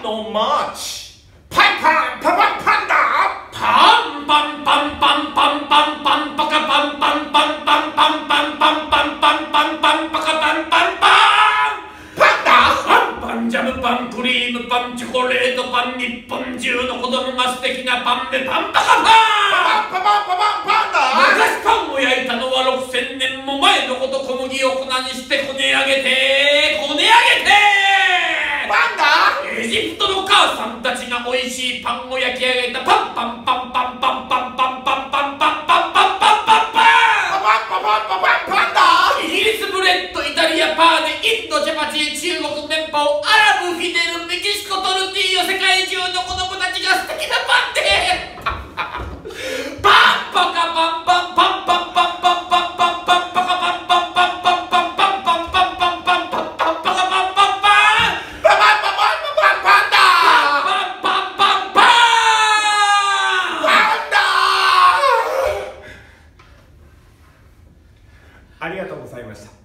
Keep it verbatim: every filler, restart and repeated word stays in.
ンのマーチ。パンパンパパンパンダ。パンパンパンパンパンパンパンパカパンパンパンパンパンパンパンパンパンパンパンパカパンパンパンパンダ。パンパンジャムパンクリームパンチョコレートパン日本中の子供が素敵なパンでパンパカパンパパンパパンパパンパンダ。昔パンを焼いたのはろくせんねんも前のこと小麦を粉にしてこね上げてこね上げてパンダ。エジプトの母さんたちが美味しいパンを焼き上げたパンパンパンパンパンパンパンパンパンパンパンパンパンパンパンパンパンパンパンダ。イギリスブレッド、イタリアパーでインドチャパティ、中国電報、アラブフィデル、メキシコトルティーヨ、世界中の子供たちが素敵なパンでパンパカパンパンパンパンパンパンパンパンパンパカパンパンパンパンパンパンパンパンパンパンパンパンパンパカパンパンパンパンパンパンパンパンパンパンダ。パンパンパンパンパンダ。ありがとうございました。